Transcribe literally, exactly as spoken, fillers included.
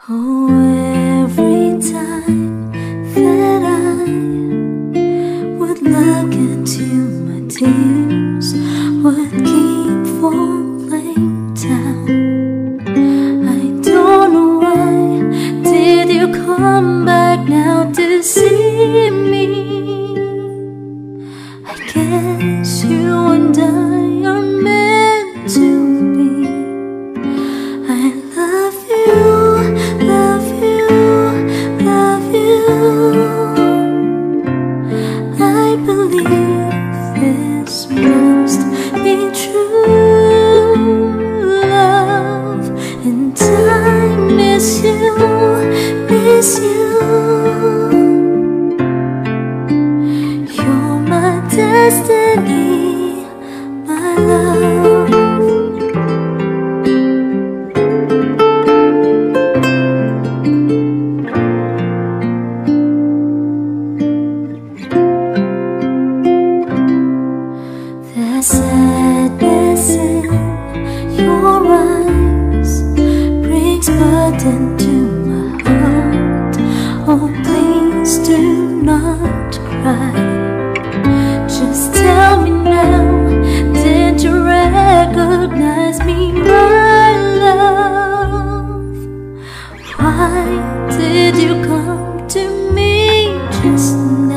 Oh, every time that I would look into my tears would keep falling down. I don't know why did you come back now to see me. I guess you and I are meant to be. I love you, love you, love you. I believe this must be true love, and I miss you, miss you. You're my destiny, my love. The sadness in your eyes brings burden to my heart. Oh, please do not cry. Just tell me now, did you recognize me, my love? Why did you come to me just now?